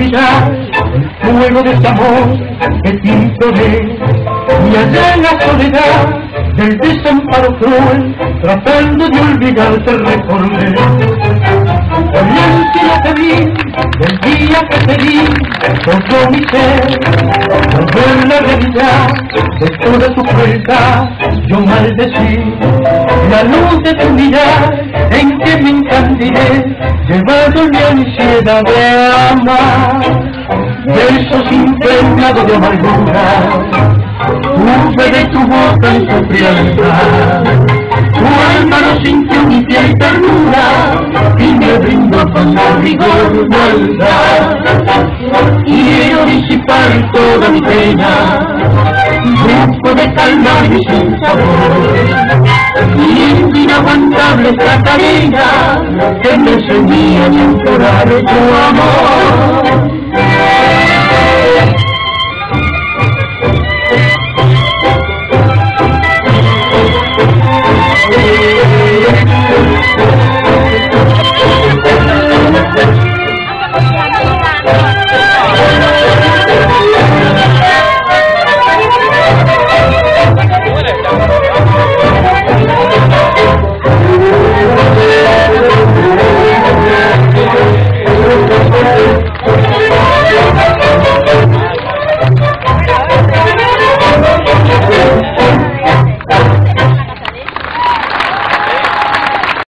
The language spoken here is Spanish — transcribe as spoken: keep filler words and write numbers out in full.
olvidar el fuego de ese amor que te imploré, y allá en la soledad del desamparo cruel, tratando de olvidarte recordé. Oriente lo que vi, del día que te di, todo mi ser, al ver la realidad de toda tu crueldad, yo maldecí la luz de tu mirar, en que me encandilé, llevando mi ansiedad de amar. Besos impregnados de amargura, tuve de tu boca en tu frialdad. Tu alma no sintió ni piel ternura, y me brindó con la rigor maldad. Quiero disipar toda mi pena, busco de calmar mi sinsabor, y es inaguantable esta cadena que me enseña a implorar tu amor.